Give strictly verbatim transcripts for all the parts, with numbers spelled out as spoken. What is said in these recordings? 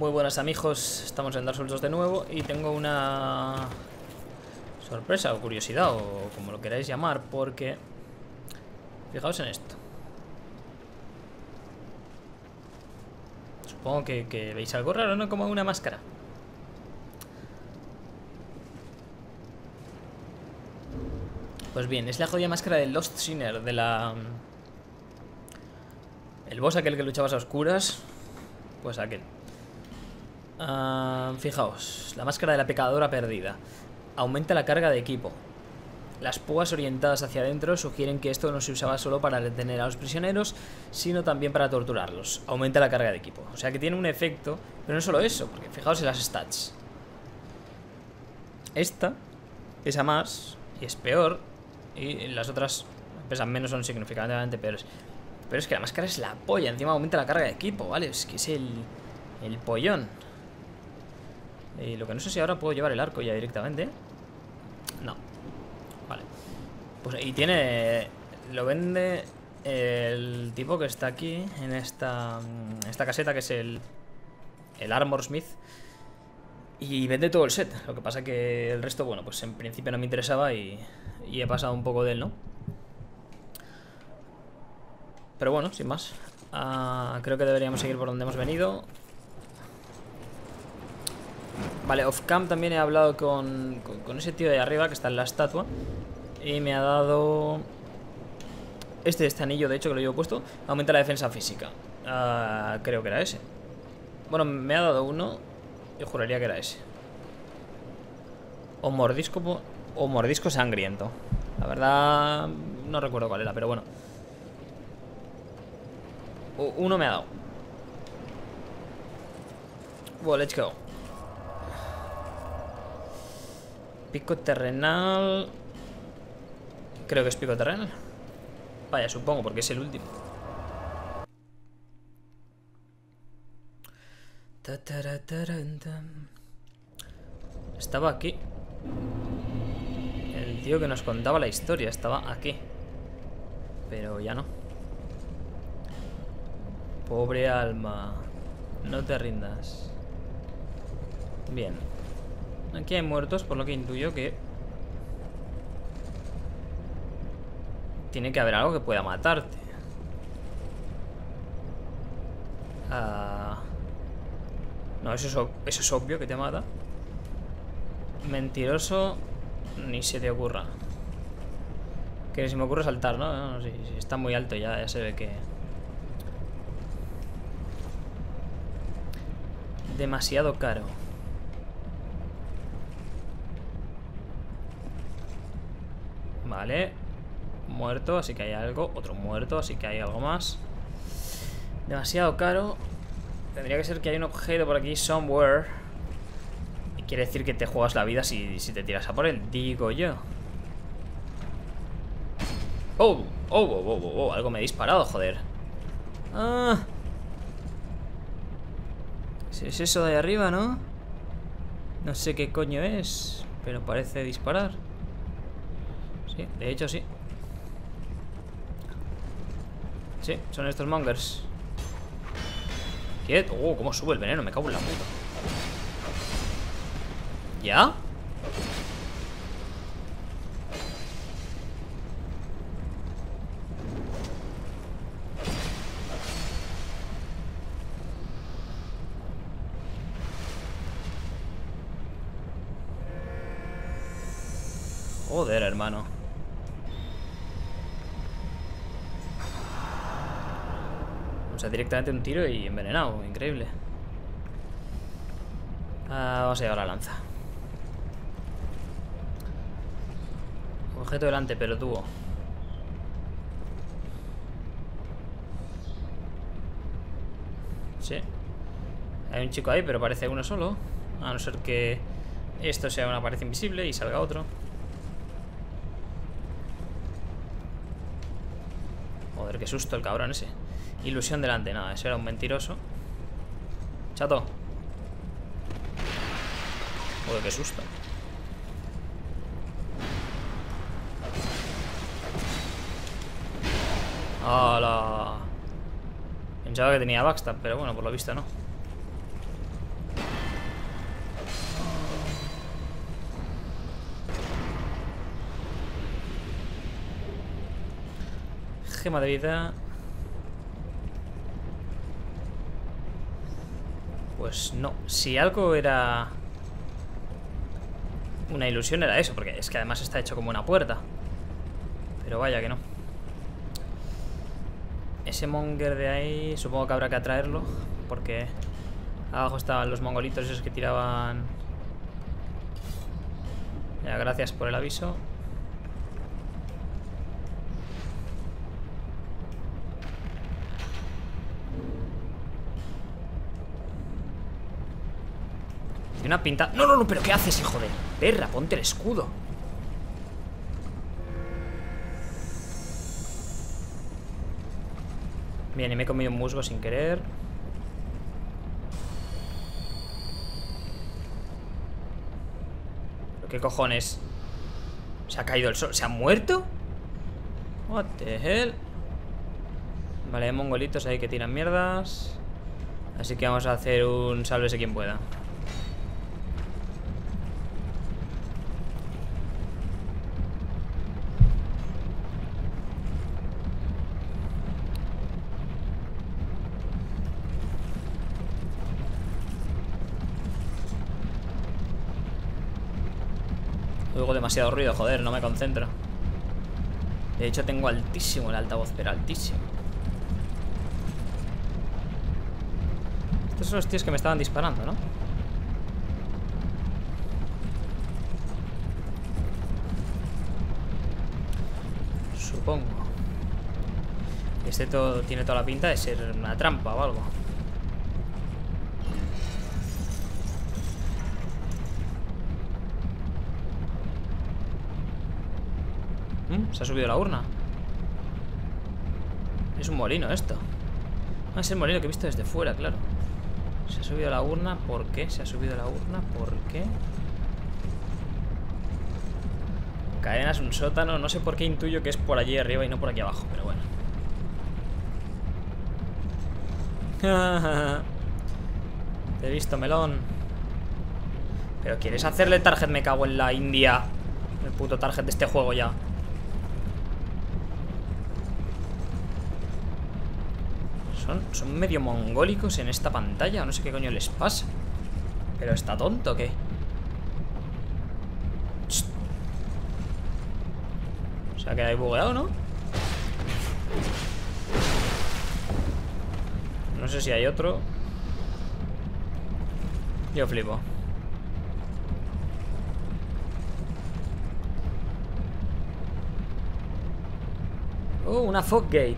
Muy buenas amigos, estamos en Dark Souls dos de nuevo y tengo una sorpresa o curiosidad o como lo queráis llamar, porque fijaos en esto. Supongo que, que veis algo raro, ¿no? Como una máscara. Pues bien, es la jodida máscara del Lost Sinner, de la... el boss aquel que luchabas a oscuras. Pues aquel. Uh, fijaos, la máscara de la pecadora perdida. Aumenta la carga de equipo. Las púas orientadas hacia adentro sugieren que esto no se usaba solo para detener a los prisioneros, sino también para torturarlos. Aumenta la carga de equipo. O sea que tiene un efecto, pero no solo eso, porque fijaos en las stats. Esta pesa más y es peor, y las otras pesan menos, son significativamente peores. Pero es que la máscara es la polla, encima aumenta la carga de equipo, ¿vale? Es que es el, el pollón. Y lo que no sé si ahora puedo llevar el arco ya directamente. No. Vale. Pues y tiene... lo vende el tipo que está aquí, en esta, esta caseta, que es el, el Armor Smith. Y vende todo el set. Lo que pasa que el resto, bueno, pues en principio no me interesaba y, y he pasado un poco de él, ¿no? Pero bueno, sin más. uh, Creo que deberíamos seguir por donde hemos venido. Vale, off cam también he hablado con, con, con ese tío de arriba que está en la estatua. Y me ha dado... Este, este anillo, de hecho, que lo llevo puesto. Aumenta la defensa física. uh, Creo que era ese. Bueno, me ha dado uno. Yo juraría que era ese. O mordisco, o mordisco sangriento. La verdad no recuerdo cuál era, pero bueno. Uno me ha dado. Well, let's go. Pico terrenal. Creo que es pico terrenal. Vaya, supongo, porque es el último. Estaba aquí. El tío que nos contaba la historia estaba aquí. Pero ya no. Pobre alma. No te rindas. Bien. Aquí hay muertos, por lo que intuyo que tiene que haber algo que pueda matarte. uh... No, eso es, eso es obvio que te mata. Mentiroso. Ni se te ocurra. Que se me ocurre saltar, ¿no? No, no, si, si está muy alto ya, ya se ve que... demasiado caro. Vale. Muerto, así que hay algo. Otro muerto, así que hay algo más. Demasiado caro. Tendría que ser que hay un objeto por aquí somewhere. Y quiere decir que te juegas la vida si, si te tiras a por él, digo yo. Oh, oh, oh, oh, oh, oh. Algo me ha disparado, joder. Ah. Es eso de ahí arriba, ¿no? No sé qué coño es, pero parece disparar. Sí, de hecho sí. Sí, son estos mongers. ¿Qué? Oh, cómo sube el veneno, me cago en la puta. ¿Ya? Joder, hermano. O sea, directamente un tiro y envenenado. Increíble. Ah, vamos a llevar la lanza. Objeto delante, pero tuvo. Sí. Hay un chico ahí, pero parece uno solo. A no ser que esto sea una pared invisible y salga otro. Joder, qué susto el cabrón ese. Ilusión delante, nada, eso era un mentiroso. Chato. Joder, qué susto. ¡Hala! Pensaba que tenía backstab, pero bueno, por lo visto no. gema de vida. Pues no. Si algo era una ilusión era eso, porque es que además está hecho como una puerta. Pero vaya que no. Ese monger de ahí supongo que habrá que atraerlo, porque abajo estaban los mongolitos esos que tiraban. Ya, gracias por el aviso. Tiene una pinta... No, no, no, pero ¿qué haces, hijo de perra? Ponte el escudo. Bien, y me he comido un musgo sin querer. ¿Pero qué cojones? ¿Se ha caído el sol? ¿Se ha muerto? What the hell. Vale, hay mongolitos ahí que tiran mierdas. Así que vamos a hacer un sálvese quien pueda. Oigo demasiado ruido, joder, no me concentro. De hecho tengo altísimo el altavoz, pero altísimo. Estos son los tíos que me estaban disparando, ¿no? Supongo. Este todo tiene toda la pinta de ser una trampa o algo. Se ha subido la urna. Es un molino esto. Ah, es el molino que he visto desde fuera, claro. Se ha subido la urna. ¿Por qué? Se ha subido la urna. ¿Por qué? Cadena es un sótano. No sé por qué intuyo que es por allí arriba y no por aquí abajo, pero bueno. Te he visto, melón. Pero ¿quieres hacerle target? Me cago en la India. El puto target de este juego ya. Son, son medio mongólicos en esta pantalla. No sé qué coño les pasa. ¿Pero está tonto o qué? Chst. Se ha quedado ahí bugueado, ¿no? No sé si hay otro. Yo flipo. Oh, una fog gate.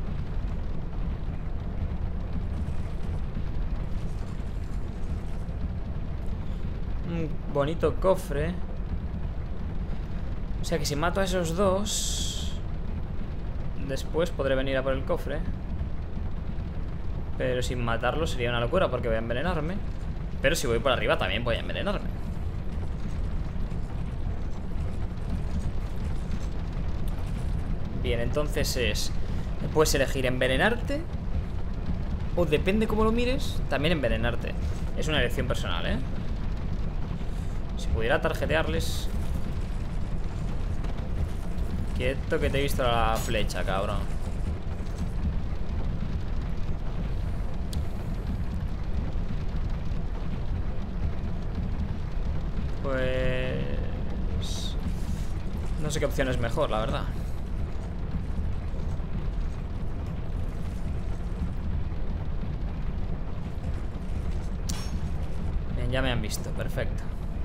Un bonito cofre. O sea que si mato a esos dos, después podré venir a por el cofre. Pero sin matarlo sería una locura porque voy a envenenarme. Pero si voy por arriba también voy a envenenarme. Bien, entonces es... puedes elegir envenenarte o, depende cómo lo mires, también envenenarte. Es una elección personal, ¿eh? Si pudiera tarjetearles... Quieto que te he visto la flecha, cabrón. Pues... no sé qué opción es mejor, la verdad. Bien, ya me han visto, perfecto.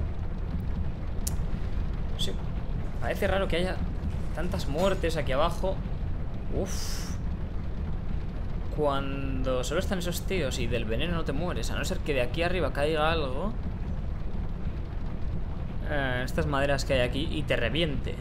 Sí, parece raro que haya tantas muertes aquí abajo. Uf. Cuando solo están esos tíos y del veneno no te mueres, a no ser que de aquí arriba caiga algo. Eh, estas maderas que hay aquí y te reviente.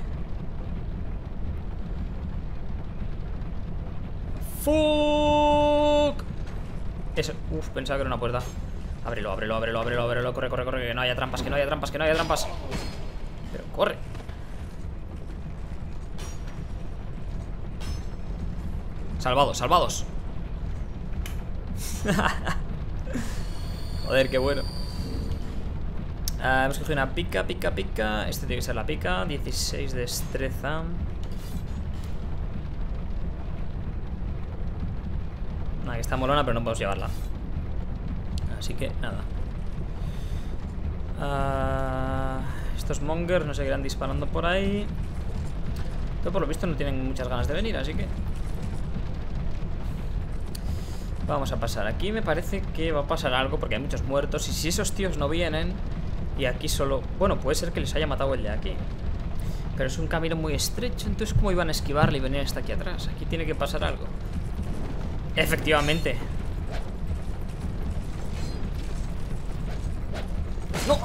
¡Fuck! Eso, uf, pensaba que era una puerta. Ábrelo, ábrelo, ábrelo, ábrelo, ábrelo. Corre, corre, corre, que no haya trampas, que no haya trampas, que no haya trampas. Pero corre. Salvados, salvados. Joder, qué bueno. Uh, hemos cogido una pica, pica, pica. Este tiene que ser la pica. dieciséis destreza. Nada, que está molona, pero no podemos llevarla. Así que, nada. uh, Estos mongers nos seguirán disparando por ahí. Pero por lo visto no tienen muchas ganas de venir, así que vamos a pasar. Aquí me parece que va a pasar algo porque hay muchos muertos. Y si esos tíos no vienen y aquí solo... Bueno, puede ser que les haya matado el de aquí, pero es un camino muy estrecho. Entonces, ¿cómo iban a esquivarle y venir hasta aquí atrás? Aquí tiene que pasar algo. Efectivamente. ¡No!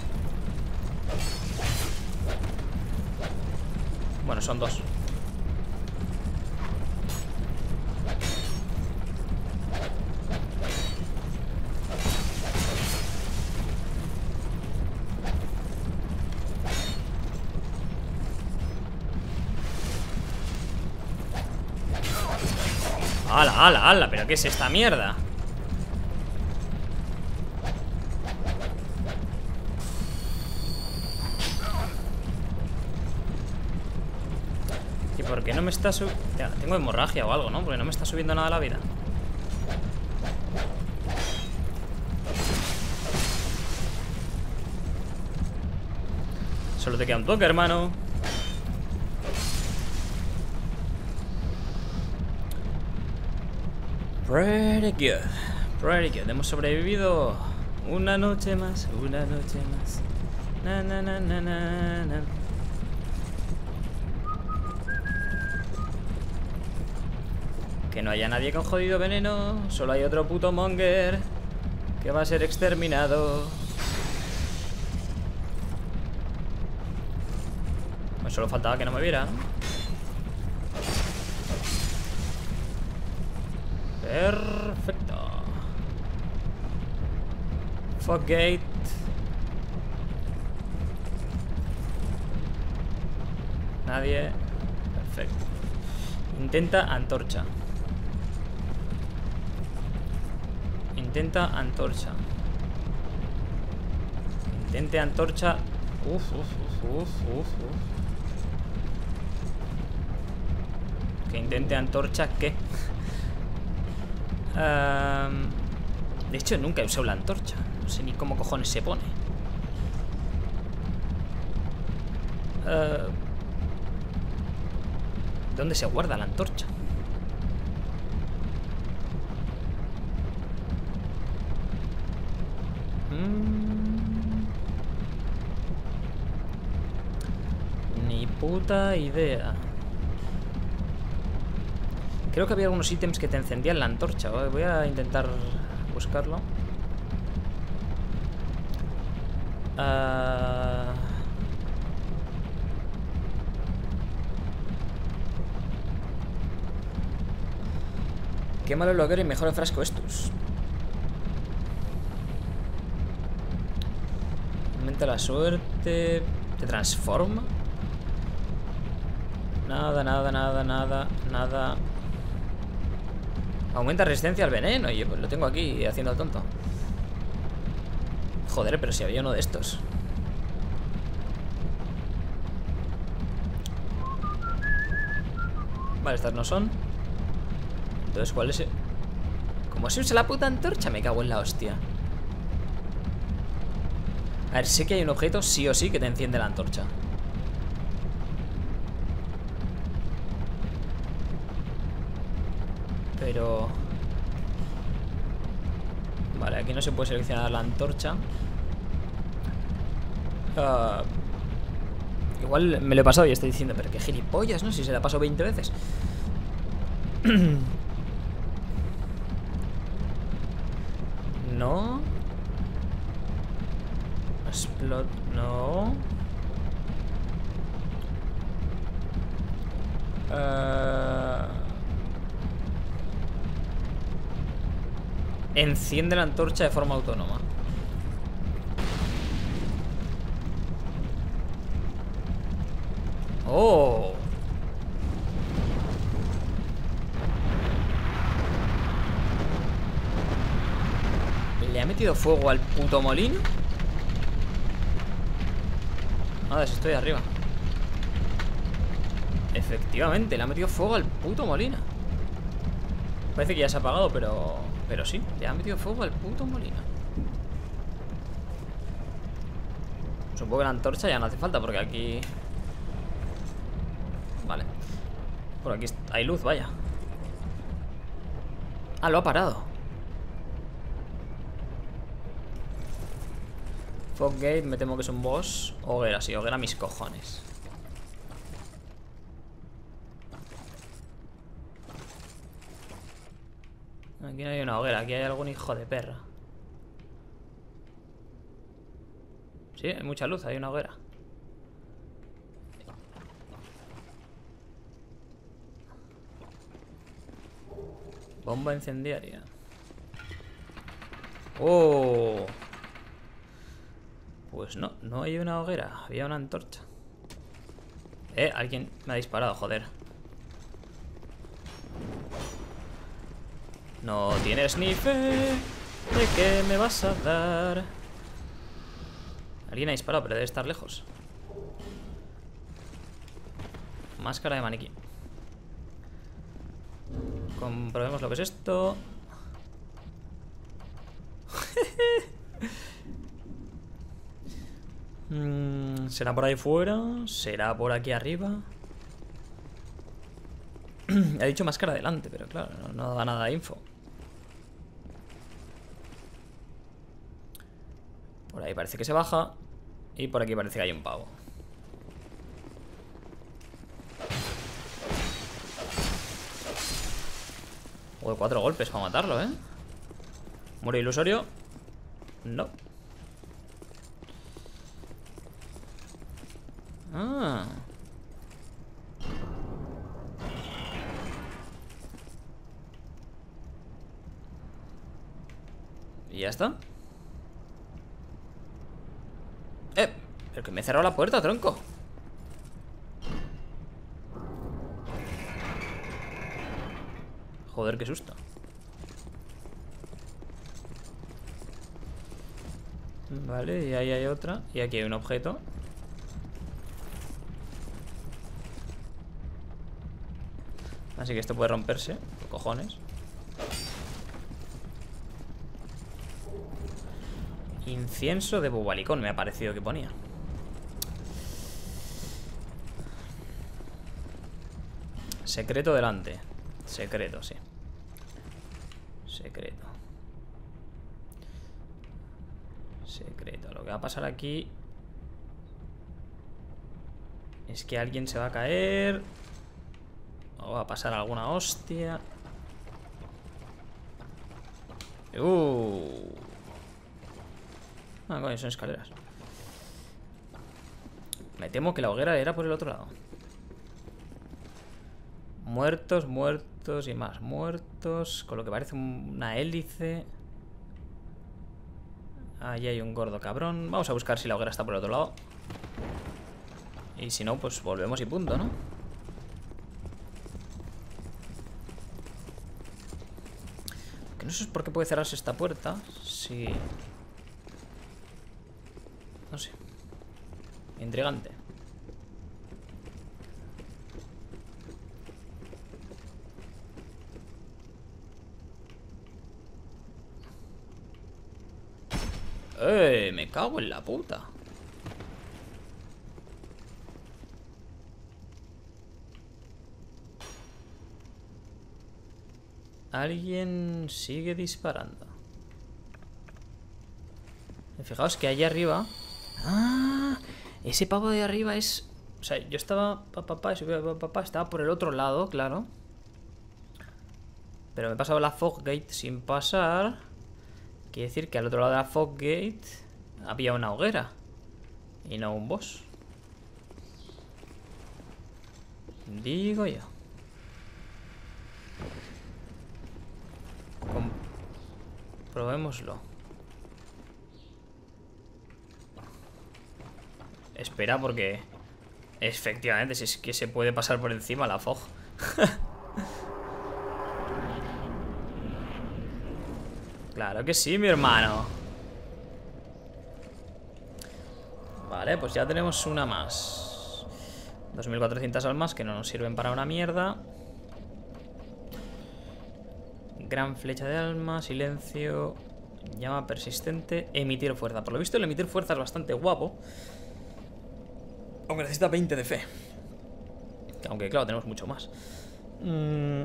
Bueno, son dos. ¡Hala, hala, hala! ¿Pero qué es esta mierda? ¿Y por qué no me está subiendo? Tengo hemorragia o algo, ¿no? Porque no me está subiendo nada la vida. Solo te queda un toque, hermano. Pretty good, pretty good. Hemos sobrevivido una noche más, una noche más. Na, na, na, na, na, na. Que no haya nadie con jodido veneno. Solo hay otro puto monger que va a ser exterminado. Pues solo faltaba que no me viera. Perfecto. Fuck gate. Nadie. Perfecto. Intenta antorcha. Intenta antorcha. Intente antorcha. Uf, uf, uf, uf, uf. Que intente antorcha, ¿qué? Um, de hecho, nunca he usado la antorcha. No sé ni cómo cojones se pone. Uh, ¿Dónde se guarda la antorcha? Mm, ni puta idea. Creo que había algunos ítems que te encendían la antorcha. Voy a intentar buscarlo. Uh... Qué malo el hoguero y mejor el frasco estos. Aumenta la suerte. ¿Te transforma? Nada, nada, nada, nada, nada. Aumenta resistencia al veneno. Yo pues lo tengo aquí haciendo el tonto. Joder, pero si había uno de estos. Vale, estas no son. Entonces, ¿cuál es? ¿Cómo se usa la puta antorcha? Me cago en la hostia. A ver, sé que hay un objeto sí o sí que te enciende la antorcha. Pero... Vale, aquí no se puede seleccionar la antorcha. uh, Igual me lo he pasado y estoy diciendo, pero qué gilipollas, ¿no? Si se la paso veinte veces. No. Explot... No. Uh... Enciende la antorcha de forma autónoma. Oh. ¿Le ha metido fuego al puto molino? Nada, si estoy arriba. Efectivamente, le ha metido fuego al puto molino. Parece que ya se ha apagado, pero... Pero sí, le ha metido fuego al puto molino. Supongo que la antorcha ya no hace falta porque aquí... Vale. Por aquí hay luz, vaya. Ah, lo ha parado. Foggate, me temo que es un boss. Hoguera, sí, hoguera mis cojones. Aquí no hay una hoguera, aquí hay algún hijo de perra. Sí, hay mucha luz, hay una hoguera. Bomba incendiaria. Oh. Pues no, no hay una hoguera, había una antorcha. Eh, alguien me ha disparado, joder. No tienes ni fe de que me vas a dar. Alguien ha disparado, pero debe estar lejos. Máscara de maniquí. Comprobemos lo que es esto. mm, ¿Será por ahí fuera? ¿Será por aquí arriba? Ha dicho máscara adelante, pero claro, no, no da nada de info. Por ahí parece que se baja. Y por aquí parece que hay un pavo. O de cuatro golpes para matarlo, ¿eh? ¿Muere ilusorio? No. Ah. Y ya está. Eh, pero que me he cerrado la puerta, tronco. Joder, qué susto. Vale, y ahí hay otra. Y aquí hay un objeto. Así que esto puede romperse. Cojones. Incienso de bobalicón me ha parecido que ponía. Secreto delante. Secreto, sí. Secreto. Secreto. Lo que va a pasar aquí es que alguien se va a caer. O va a pasar alguna hostia. Uh. Ah, coño, son escaleras. Me temo que la hoguera era por el otro lado. Muertos, muertos y más muertos. Con lo que parece una hélice. Ahí hay un gordo cabrón. Vamos a buscar si la hoguera está por el otro lado. Y si no, pues volvemos y punto, ¿no? Que no sé por qué puede cerrarse esta puerta. Sí. No sé. Intrigante. ¡Eh! Me cago en la puta. Alguien sigue disparando. Fijaos que allá arriba... ¡Ah! Ese pavo de arriba es... O sea, yo estaba... Papá, pa, pa, pa, pa, estaba por el otro lado, claro. Pero me he pasado la Foggate sin pasar. Quiere decir que al otro lado de la Foggate había una hoguera. Y no un boss. Digo yo. Probémoslo. Espera, porque efectivamente, si es que se puede pasar por encima la fog. Claro que sí, mi hermano. Vale, pues ya tenemos una más. dos mil cuatrocientas almas que no nos sirven para una mierda. Gran flecha de alma, silencio, llama persistente, emitir fuerza. Por lo visto el emitir fuerza es bastante guapo, aunque necesita veinte de fe. Aunque claro, tenemos mucho más. mm.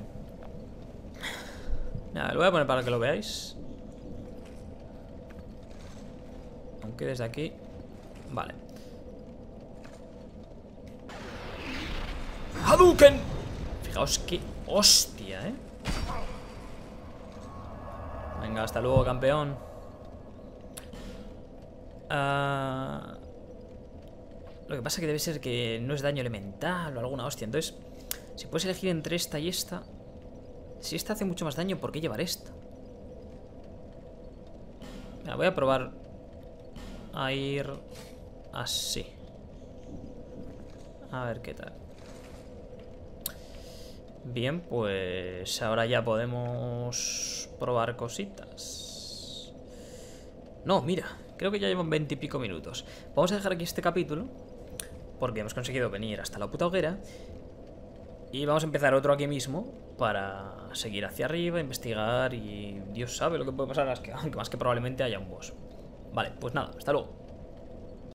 Nada, lo voy a poner para que lo veáis. Aunque desde aquí... Vale. ¡Hadouken! Fijaos qué hostia, ¿eh? Venga, hasta luego, campeón. Uh... Lo que pasa es que debe ser que no es daño elemental o alguna hostia. Entonces, si puedes elegir entre esta y esta... Si esta hace mucho más daño, ¿por qué llevar esta? Mira, voy a probar a ir así. A ver qué tal. Bien, pues ahora ya podemos probar cositas. No, mira, creo que ya llevan veinte y pico minutos. Vamos a dejar aquí este capítulo porque hemos conseguido venir hasta la puta hoguera. Y vamos a empezar otro aquí mismo para seguir hacia arriba, investigar y Dios sabe lo que puede pasar, aunque más que probablemente haya un boss. Vale, pues nada, hasta luego.